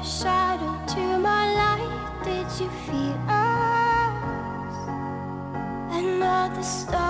shadow to my light. Did you feel us? Another star.